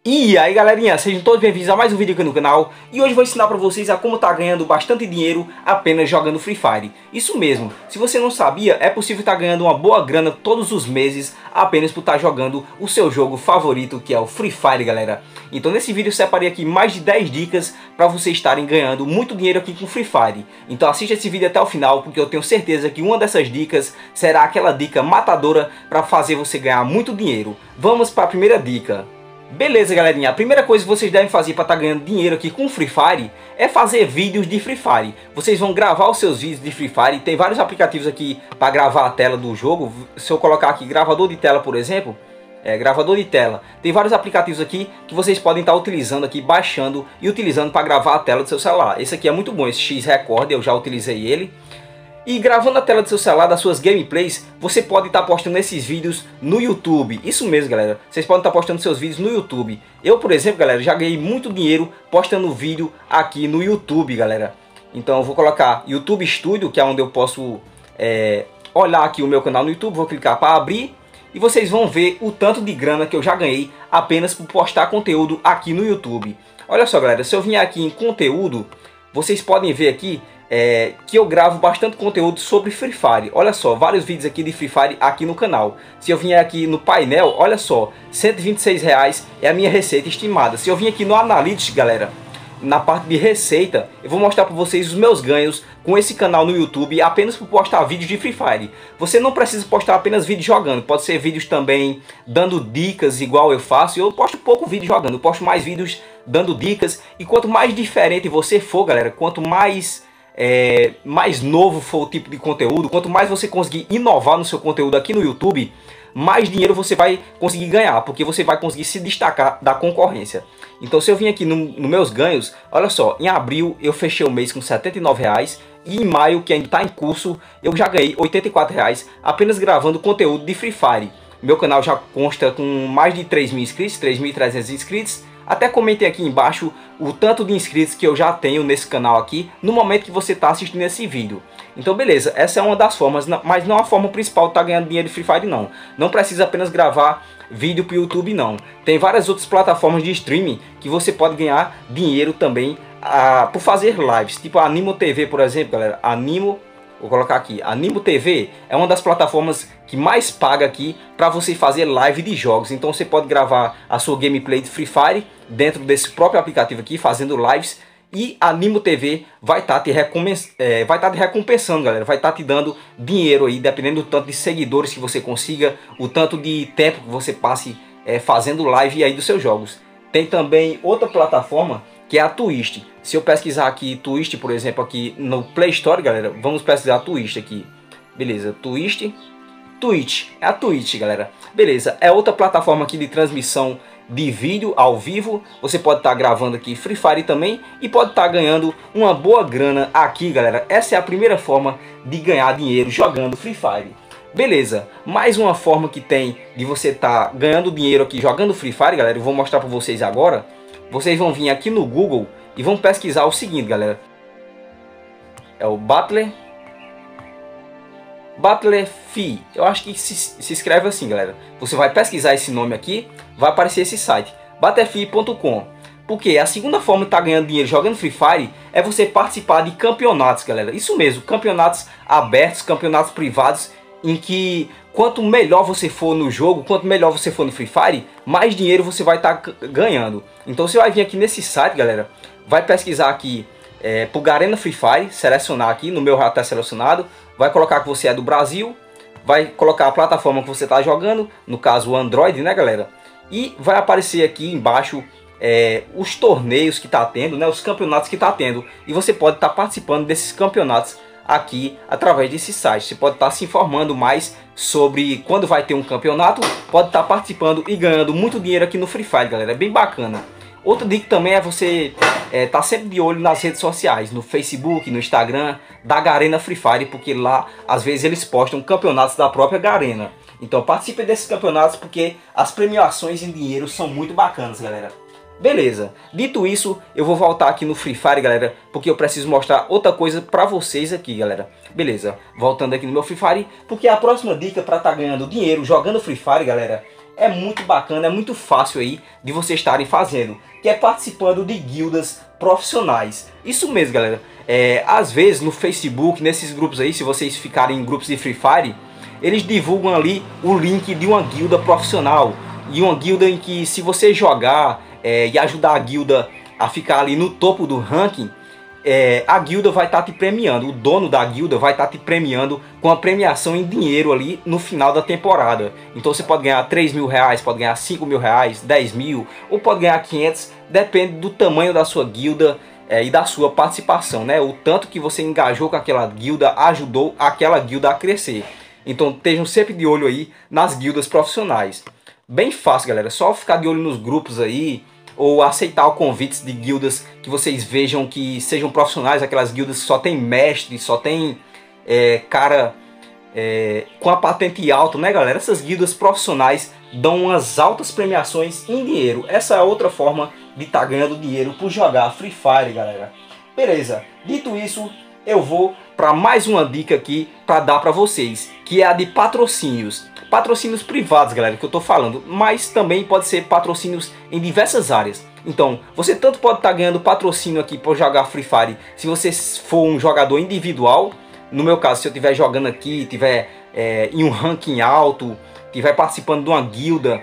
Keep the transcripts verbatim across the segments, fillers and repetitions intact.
E aí galerinha, sejam todos bem-vindos a mais um vídeo aqui no canal. E hoje vou ensinar pra vocês a como tá ganhando bastante dinheiro apenas jogando Free Fire. Isso mesmo, se você não sabia, é possível estar ganhando uma boa grana todos os meses apenas por estar jogando o seu jogo favorito, que é o Free Fire, galera. Então nesse vídeo eu separei aqui mais de dez dicas para vocês estarem ganhando muito dinheiro aqui com Free Fire. Então assista esse vídeo até o final, porque eu tenho certeza que uma dessas dicas será aquela dica matadora para fazer você ganhar muito dinheiro. Vamos para a primeira dica. Beleza, galerinha, a primeira coisa que vocês devem fazer para estar ganhando dinheiro aqui com Free Fire é fazer vídeos de Free Fire. Vocês vão gravar os seus vídeos de Free Fire, tem vários aplicativos aqui para gravar a tela do jogo. Se eu colocar aqui gravador de tela, por exemplo, é, gravador de tela, tem vários aplicativos aqui que vocês podem estar utilizando aqui, baixando e utilizando para gravar a tela do seu celular. Esse aqui é muito bom, esse X-Record, eu já utilizei ele. E gravando a tela do seu celular, das suas gameplays, você pode estar postando esses vídeos no YouTube. Isso mesmo, galera. Vocês podem estar postando seus vídeos no YouTube. Eu, por exemplo, galera, já ganhei muito dinheiro postando vídeo aqui no YouTube, galera. Então eu vou colocar YouTube Studio, que é onde eu posso é, olhar aqui o meu canal no YouTube. Vou clicar para abrir e vocês vão ver o tanto de grana que eu já ganhei apenas por postar conteúdo aqui no YouTube. Olha só, galera, se eu vier aqui em conteúdo, vocês podem ver aqui É, que eu gravo bastante conteúdo sobre Free Fire. Olha só, vários vídeos aqui de Free Fire aqui no canal. Se eu vier aqui no painel, olha só, cento e vinte e seis reais é a minha receita estimada. Se eu vim aqui no Analytics, galera, na parte de receita, eu vou mostrar para vocês os meus ganhos com esse canal no YouTube apenas por postar vídeos de Free Fire. Você não precisa postar apenas vídeos jogando, pode ser vídeos também dando dicas igual eu faço. Eu posto pouco vídeo jogando, eu posto mais vídeos dando dicas. E quanto mais diferente você for, galera, quanto mais É, mais novo for o tipo de conteúdo, quanto mais você conseguir inovar no seu conteúdo aqui no YouTube, mais dinheiro você vai conseguir ganhar, porque você vai conseguir se destacar da concorrência. Então se eu vim aqui nos no meus ganhos, olha só, em abril eu fechei o mês com setenta e nove reais e em maio, que ainda está em curso, eu já ganhei oitenta e quatro reais apenas gravando conteúdo de Free Fire. Meu canal já consta com mais de três mil inscritos, três mil e trezentos inscritos. Até comentei aqui embaixo o tanto de inscritos que eu já tenho nesse canal aqui no momento que você está assistindo esse vídeo. Então beleza, essa é uma das formas, mas não a forma principal de estar ganhando dinheiro de Free Fire não. Não precisa apenas gravar vídeo para o YouTube não. Tem várias outras plataformas de streaming que você pode ganhar dinheiro também ah, por fazer lives. Tipo a Animo T V, por exemplo, galera. Animo Vou colocar aqui, Animo T V é uma das plataformas que mais paga aqui para você fazer live de jogos. Então você pode gravar a sua gameplay de Free Fire dentro desse próprio aplicativo aqui, fazendo lives. E a Animo T V vai estar tá te, é, vai tá te recompensando, galera. Vai estar tá te dando dinheiro aí, dependendo do tanto de seguidores que você consiga, o tanto de tempo que você passe é, fazendo live aí dos seus jogos. Tem também outra plataforma, que é a Twitch. Se eu pesquisar aqui Twitch, por exemplo, aqui no Play Store, galera, vamos pesquisar Twitch aqui. Beleza, Twitch. Twitch, é a Twitch, galera. Beleza, é outra plataforma aqui de transmissão de vídeo ao vivo. Você pode estar gravando aqui Free Fire também e pode estar ganhando uma boa grana aqui, galera. Essa é a primeira forma de ganhar dinheiro jogando Free Fire. Beleza, mais uma forma que tem de você estar ganhando dinheiro aqui jogando Free Fire, galera, eu vou mostrar para vocês agora. Vocês vão vir aqui no Google e vão pesquisar o seguinte, galera. É o Battle Battlefield. Eu acho que se, se escreve assim, galera. Você vai pesquisar esse nome aqui, vai aparecer esse site, battlefield ponto com. Porque a segunda forma de estar ganhando dinheiro jogando Free Fire é você participar de campeonatos, galera. Isso mesmo, campeonatos abertos, campeonatos privados, em que quanto melhor você for no jogo, quanto melhor você for no Free Fire, mais dinheiro você vai estar ganhando. Então você vai vir aqui nesse site, galera, vai pesquisar aqui é, por Garena Free Fire, selecionar aqui, no meu já está selecionado, vai colocar que você é do Brasil, vai colocar a plataforma que você está jogando, no caso o Android, né, galera? E vai aparecer aqui embaixo é, os torneios que está tendo, né, os campeonatos que está tendo, e você pode estar participando desses campeonatos aqui através desse site. Você pode estar se informando mais sobre quando vai ter um campeonato, pode estar participando e ganhando muito dinheiro aqui no Free Fire, galera. É bem bacana. Outra dica também é você é, tá sempre de olho nas redes sociais, no Facebook, no Instagram da Garena Free Fire, porque lá às vezes eles postam campeonatos da própria Garena. Então participe desses campeonatos porque as premiações em dinheiro são muito bacanas, galera. Beleza, dito isso, eu vou voltar aqui no Free Fire, galera, porque eu preciso mostrar outra coisa pra vocês aqui, galera. Beleza, voltando aqui no meu Free Fire, porque a próxima dica pra estar ganhando dinheiro jogando Free Fire, galera, é muito bacana, é muito fácil aí de vocês estarem fazendo, que é participando de guildas profissionais. Isso mesmo, galera. É, às vezes no Facebook, nesses grupos aí, se vocês ficarem em grupos de Free Fire, eles divulgam ali o link de uma guilda profissional. E uma guilda em que, se você jogar é, e ajudar a guilda a ficar ali no topo do ranking, é, a guilda vai estar tá te premiando. O dono da guilda vai estar tá te premiando com a premiação em dinheiro ali no final da temporada. Então você pode ganhar três mil reais, pode ganhar cinco mil reais, dez mil, ou pode ganhar quinhentos, depende do tamanho da sua guilda é, e da sua participação, né? O tanto que você engajou com aquela guilda ajudou aquela guilda a crescer. Então estejam sempre de olho aí nas guildas profissionais. Bem fácil, galera, só ficar de olho nos grupos aí, ou aceitar convites de guildas que vocês vejam que sejam profissionais, aquelas guildas que só tem mestre, só tem é, cara é, com a patente alta, né, galera? Essas guildas profissionais dão umas altas premiações em dinheiro. Essa é outra forma de estar tá ganhando dinheiro por jogar Free Fire, galera. Beleza, dito isso, eu vou para mais uma dica aqui para dar para vocês, que é a de patrocínios. Patrocínios privados, galera, que eu tô falando, mas também pode ser patrocínios em diversas áreas. Então, você tanto pode estar tá ganhando patrocínio aqui por jogar Free Fire, se você for um jogador individual. No meu caso, se eu estiver jogando aqui, estiver é, em um ranking alto, estiver participando de uma guilda,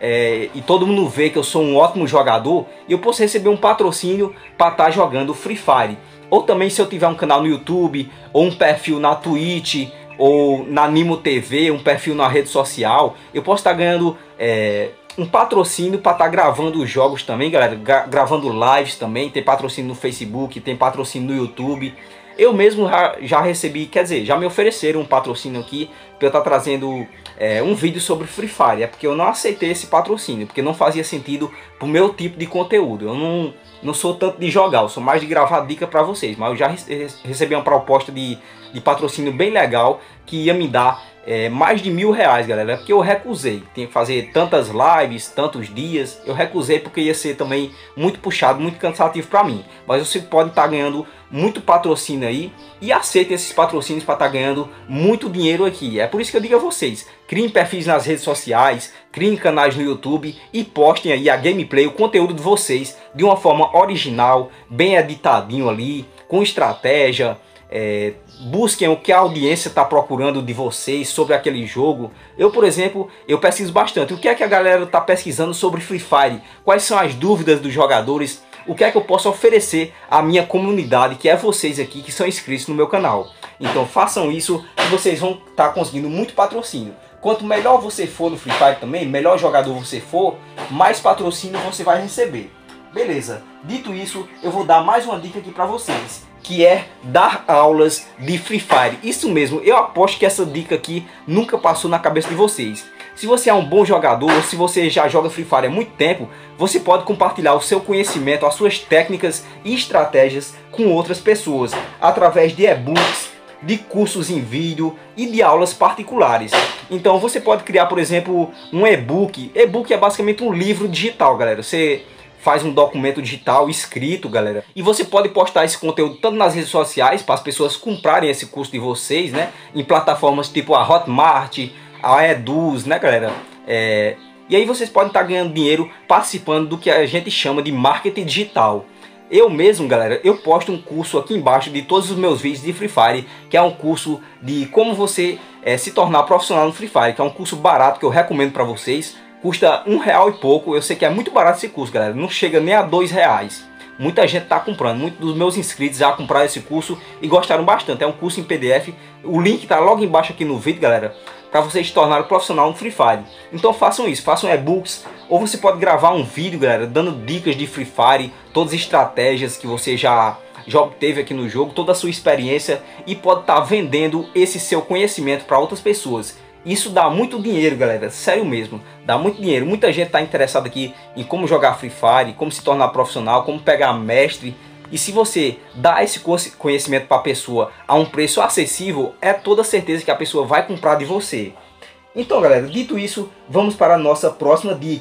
é, e todo mundo vê que eu sou um ótimo jogador, eu posso receber um patrocínio para estar tá jogando Free Fire. Ou também se eu tiver um canal no YouTube, ou um perfil na Twitch, ou na Nimo T V, um perfil na rede social, eu posso estar ganhando é, um patrocínio para estar gravando os jogos também, galera, gra gravando lives também. Tem patrocínio no Facebook, tem patrocínio no YouTube. Eu mesmo já, já recebi, quer dizer, já me ofereceram um patrocínio aqui para eu estar trazendo é, um vídeo sobre Free Fire. É porque eu não aceitei esse patrocínio, porque não fazia sentido para o meu tipo de conteúdo. Eu não, não sou tanto de jogar, eu sou mais de gravar dica para vocês. Mas eu já recebi uma proposta de, de patrocínio bem legal, que ia me dar é, mais de mil reais, galera. É porque eu recusei. Tinha que fazer tantas lives, tantos dias. Eu recusei porque ia ser também muito puxado, muito cansativo para mim. Mas você pode estar ganhando muito patrocínio aí, e aceite esses patrocínios para estar ganhando muito dinheiro aqui. É por isso que eu digo a vocês, criem perfis nas redes sociais, criem canais no YouTube e postem aí a gameplay, o conteúdo de vocês de uma forma original, bem editadinho ali, com estratégia. É, busquem o que a audiência está procurando de vocês sobre aquele jogo. Eu, por exemplo, eu pesquiso bastante. O que é que a galera está pesquisando sobre Free Fire? Quais são as dúvidas dos jogadores? O que é que eu posso oferecer à minha comunidade, que é vocês aqui que são inscritos no meu canal. Então façam isso e vocês vão estar conseguindo muito patrocínio. Quanto melhor você for no Free Fire também, melhor jogador você for, mais patrocínio você vai receber. Beleza, dito isso, eu vou dar mais uma dica aqui para vocês, que é dar aulas de Free Fire. Isso mesmo, eu aposto que essa dica aqui nunca passou na cabeça de vocês. Se você é um bom jogador, ou se você já joga Free Fire há muito tempo, você pode compartilhar o seu conhecimento, as suas técnicas e estratégias com outras pessoas, através de e-books, de cursos em vídeo e de aulas particulares. Então você pode criar, por exemplo, um e-book. E-book é basicamente um livro digital, galera. Você faz um documento digital escrito, galera, e você pode postar esse conteúdo tanto nas redes sociais, para as pessoas comprarem esse curso de vocês, né, em plataformas tipo a Hotmart, a Eduz, né, galera? É... E aí vocês podem estar ganhando dinheiro participando do que a gente chama de marketing digital. Eu mesmo, galera, eu posto um curso aqui embaixo de todos os meus vídeos de Free Fire, que é um curso de como você é, se tornar profissional no Free Fire, que é um curso barato que eu recomendo para vocês. Custa um real e pouco. Eu sei que é muito barato esse curso, galera. Não chega nem a dois reais. Muita gente está comprando. Muitos dos meus inscritos já compraram esse curso e gostaram bastante. É um curso em P D F. O link está logo embaixo aqui no vídeo, galera, para vocês se tornarem profissional no Free Fire. Então façam isso. Façam e-books. Ou você pode gravar um vídeo, galera, dando dicas de Free Fire. Todas as estratégias que você já, já obteve aqui no jogo. Toda a sua experiência. E pode estar vendendo esse seu conhecimento para outras pessoas. Isso dá muito dinheiro, galera, sério mesmo, dá muito dinheiro. Muita gente está interessada aqui em como jogar Free Fire, como se tornar profissional, como pegar mestre. E se você dá esse conhecimento para a pessoa a um preço acessível, é toda certeza que a pessoa vai comprar de você. Então, galera, dito isso, vamos para a nossa próxima dica,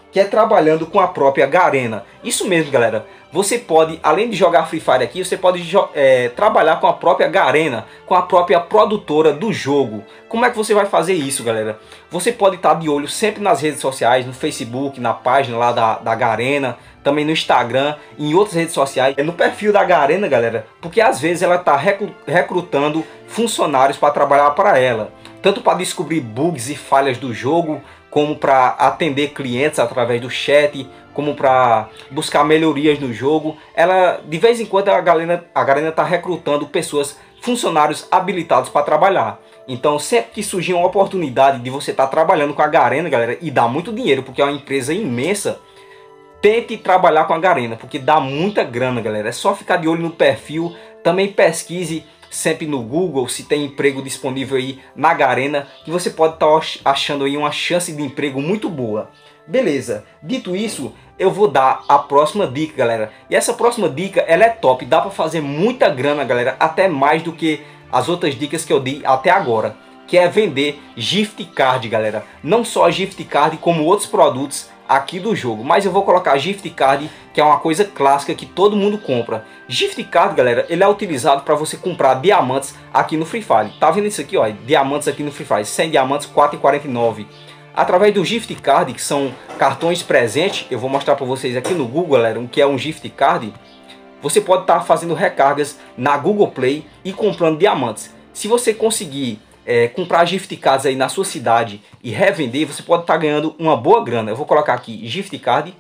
que é trabalhando com a própria Garena. Isso mesmo, galera. Você pode, além de jogar Free Fire aqui, você pode é, trabalhar com a própria Garena, com a própria produtora do jogo. Como é que você vai fazer isso, galera? Você pode estar de olho sempre nas redes sociais, no Facebook, na página lá da, da Garena, também no Instagram, em outras redes sociais, no perfil da Garena, galera, porque às vezes ela está recrutando funcionários para trabalhar para ela, tanto para descobrir bugs e falhas do jogo, como para atender clientes através do chat, como para buscar melhorias no jogo. Ela, de vez em quando, a Garena a Garena está recrutando pessoas, funcionários habilitados para trabalhar. Então, sempre que surgir uma oportunidade de você estar tá trabalhando com a Garena, galera, e dá muito dinheiro, porque é uma empresa imensa, tente trabalhar com a Garena, porque dá muita grana, galera. É só ficar de olho no perfil, também pesquise sempre no Google se tem emprego disponível aí na Garena, que você pode estar tá achando aí uma chance de emprego muito boa. Beleza, dito isso, eu vou dar a próxima dica, galera. E essa próxima dica, ela é top, dá para fazer muita grana, galera, até mais do que as outras dicas que eu dei até agora, que é vender gift card, galera. Não só a gift card, como outros produtos aqui do jogo, mas eu vou colocar gift card, que é uma coisa clássica que todo mundo compra. Gift card, galera, ele é utilizado para você comprar diamantes aqui no Free Fire. Tá vendo isso aqui, ó? Diamantes aqui no Free Fire, cem diamantes, quatro reais e quarenta e nove centavos. Através do gift card, que são cartões presentes, eu vou mostrar para vocês aqui no Google, galera, o que é um gift card. Você pode estar tá fazendo recargas na Google Play e comprando diamantes. Se você conseguir É, comprar gift cards aí na sua cidade e revender, você pode estar tá ganhando uma boa grana. Eu vou colocar aqui gift card,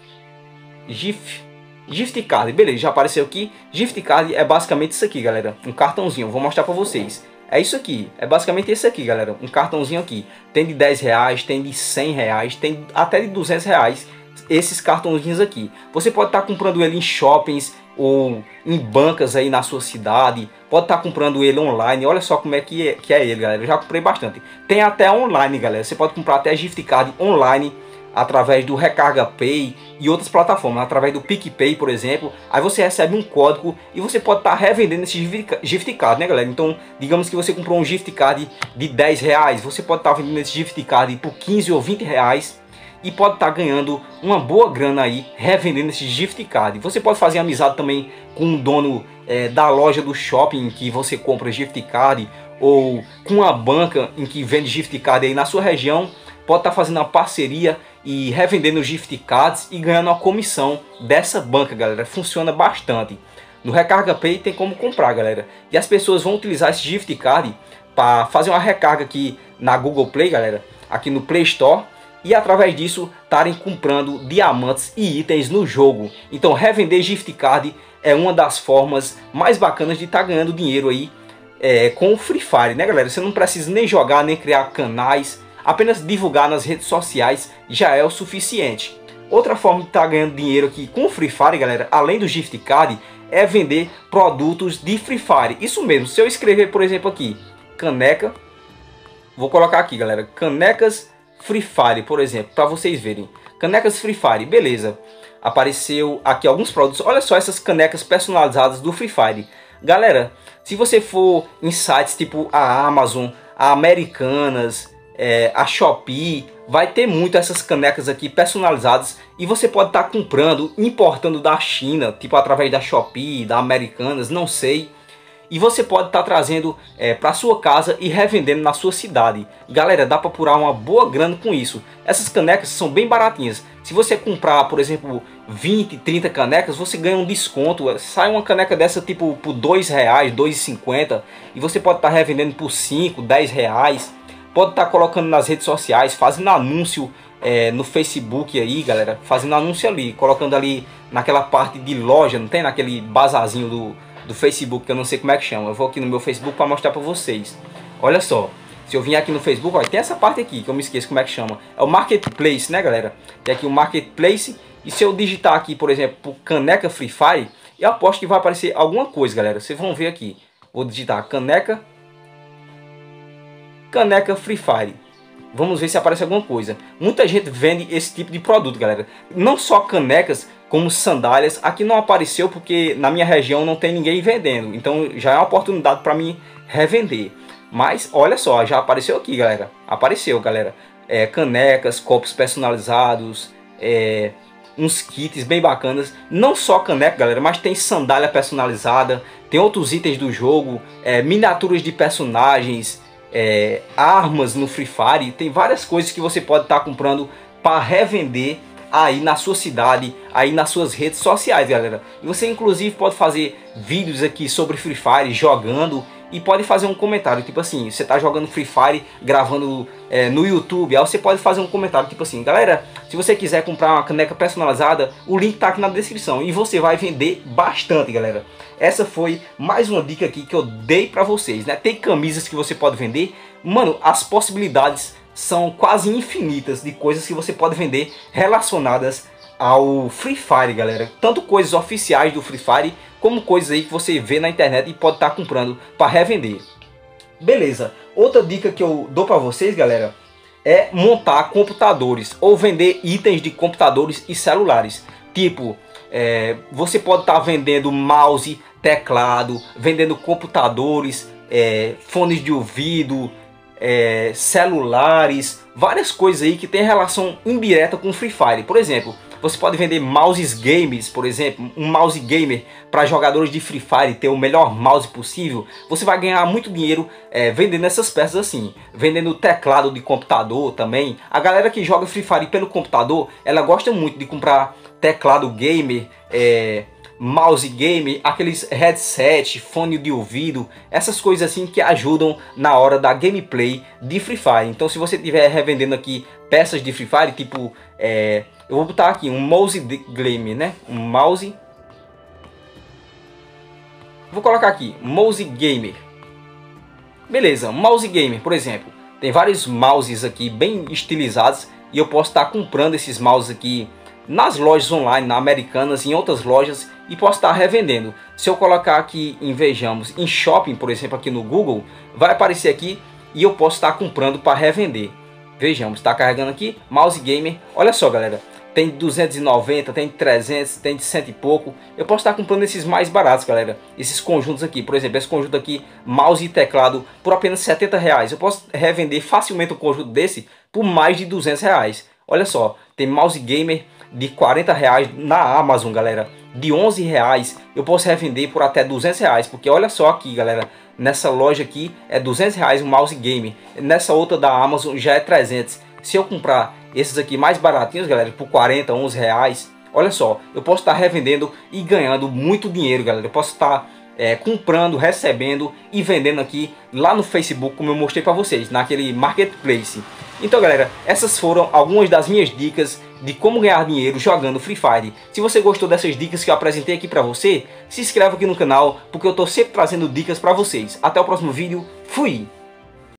gift, gift card, beleza, já apareceu aqui. Gift card é basicamente isso aqui, galera, um cartãozinho. Eu vou mostrar para vocês. É isso aqui, é basicamente esse aqui, galera, um cartãozinho aqui. Tem de dez reais, tem de cem reais, tem até de duzentos reais. Esses cartãozinhos aqui, você pode estar tá comprando ele em shoppings ou em bancas aí na sua cidade. Pode estar tá comprando ele online. Olha só como é que, é que é ele, galera. Eu já comprei bastante. Tem até online, galera. Você pode comprar até gift card online através do Recarga Pay e outras plataformas, através do PicPay, por exemplo. Aí você recebe um código e você pode estar tá revendendo esse gift card, né, galera? Então, digamos que você comprou um gift card de dez reais, você pode estar tá vendendo esse gift card por quinze ou vinte reais. E pode estar tá ganhando uma boa grana aí revendendo esse gift card. Você pode fazer amizade também com o dono é, da loja do shopping em que você compra gift card, ou com a banca em que vende gift card aí na sua região. Pode estar tá fazendo uma parceria e revendendo gift cards e ganhando uma comissão dessa banca, galera. Funciona bastante. No Recarga Pay tem como comprar, galera. E as pessoas vão utilizar esse gift card para fazer uma recarga aqui na Google Play, galera, aqui no Play Store. E através disso estarem comprando diamantes e itens no jogo. Então revender gift card é uma das formas mais bacanas de estar tá ganhando dinheiro aí é, com o Free Fire, né, galera? Você não precisa nem jogar, nem criar canais. Apenas divulgar nas redes sociais já é o suficiente. Outra forma de estar tá ganhando dinheiro aqui com o Free Fire, galera, além do gift card, é vender produtos de Free Fire. Isso mesmo, se eu escrever, por exemplo, aqui, caneca, vou colocar aqui, galera, canecas Free Fire, por exemplo, para vocês verem. Canecas Free Fire, beleza. Apareceu aqui alguns produtos. Olha só essas canecas personalizadas do Free Fire. Galera, se você for em sites tipo a Amazon, a Americanas, é, a Shopee, vai ter muito essas canecas aqui personalizadas. E você pode estar tá comprando, importando da China, tipo através da Shopee, da Americanas, não sei. E você pode estar tá trazendo é, para sua casa e revendendo na sua cidade. Galera, dá para apurar uma boa grana com isso. Essas canecas são bem baratinhas. Se você comprar, por exemplo, vinte, trinta canecas, você ganha um desconto. Sai uma caneca dessa tipo por dois reais, dois e cinquenta. E você pode estar tá revendendo por cinco, dez reais. Pode estar tá colocando nas redes sociais, fazendo anúncio é, no Facebook aí, galera. Fazendo anúncio ali, colocando ali naquela parte de loja, não tem? Naquele bazarzinho do... do Facebook, que eu não sei como é que chama. Eu vou aqui no meu Facebook para mostrar para vocês. Olha só, se eu vim aqui no Facebook, ó, tem essa parte aqui que eu me esqueço como é que chama. É o Marketplace, né, galera? Tem aqui o Marketplace. E se eu digitar aqui, por exemplo, caneca Free Fire, eu aposto que vai aparecer alguma coisa, galera. Vocês vão ver aqui. Vou digitar caneca Caneca Free Fire. Vamos ver se aparece alguma coisa. Muita gente vende esse tipo de produto, galera. Não só canecas, como sandálias. Aqui não apareceu porque na minha região não tem ninguém vendendo. Então já é uma oportunidade para mim revender. Mas olha só, já apareceu aqui, galera. Apareceu, galera. É, canecas, copos personalizados, é, uns kits bem bacanas. Não só caneca, galera, mas tem sandália personalizada, tem outros itens do jogo, é, miniaturas de personagens, é, armas no Free Fire. Tem várias coisas que você pode estar tá comprando para revender aí na sua cidade, aí nas suas redes sociais, galera. E você inclusive pode fazer vídeos aqui sobre Free Fire jogando e pode fazer um comentário, tipo assim, você tá jogando Free Fire, gravando é, no YouTube, aí você pode fazer um comentário, tipo assim, galera, se você quiser comprar uma caneca personalizada, o link tá aqui na descrição, e você vai vender bastante, galera. Essa foi mais uma dica aqui que eu dei pra vocês, né? Tem camisas que você pode vender, mano, as possibilidades são quase infinitas de coisas que você pode vender relacionadas ao Free Fire, galera. Tanto coisas oficiais do Free Fire, como coisas aí que você vê na internet e pode estar tá comprando para revender. Beleza, outra dica que eu dou para vocês, galera, é montar computadores ou vender itens de computadores e celulares. Tipo, é, você pode estar tá vendendo mouse, teclado, vendendo computadores, é, fones de ouvido, é, celulares, várias coisas aí que tem relação indireta com o Free Fire. Por exemplo, você pode vender mouses games, por exemplo, um mouse gamer para jogadores de Free Fire ter o melhor mouse possível. Você vai ganhar muito dinheiro é, vendendo essas peças assim, vendendo teclado de computador também. A galera que joga Free Fire pelo computador, ela gosta muito de comprar teclado gamer, é, mouse gamer, aqueles headset, fone de ouvido, essas coisas assim que ajudam na hora da gameplay de Free Fire. Então se você estiver revendendo aqui peças de Free Fire, tipo, é, eu vou botar aqui um mouse gamer, né? Um mouse. Vou colocar aqui, mouse gamer. Beleza, mouse gamer, por exemplo. Tem vários mouses aqui bem estilizados e eu posso estar comprando esses mouses aqui nas lojas online, na Americanas, em outras lojas, e posso estar revendendo. Se eu colocar aqui em, vejamos, em shopping, por exemplo, aqui no Google, vai aparecer aqui e eu posso estar comprando para revender. Vejamos, está carregando aqui, mouse gamer. Olha só, galera, tem duzentos e noventa, tem trezentos, tem de cento e pouco. Eu posso estar comprando esses mais baratos, galera. Esses conjuntos aqui, por exemplo, esse conjunto aqui, mouse e teclado, por apenas setenta reais. Eu posso revender facilmente um conjunto desse por mais de duzentos reais. Olha só, tem mouse gamer de quarenta reais na Amazon, galera. De onze reais eu posso revender por até duzentos reais. Porque olha só aqui, galera, nessa loja aqui é duzentos reais um mouse gamer. Nessa outra da Amazon já é trezentos. Se eu comprar esses aqui mais baratinhos, galera, por quarenta, onze reais, olha só, eu posso estar revendendo e ganhando muito dinheiro, galera. Eu posso estar é, comprando, recebendo e vendendo aqui lá no Facebook, como eu mostrei para vocês, naquele marketplace. Então, galera, essas foram algumas das minhas dicas de como ganhar dinheiro jogando Free Fire. Se você gostou dessas dicas que eu apresentei aqui para você, se inscreve aqui no canal, porque eu estou sempre trazendo dicas para vocês. Até o próximo vídeo, fui!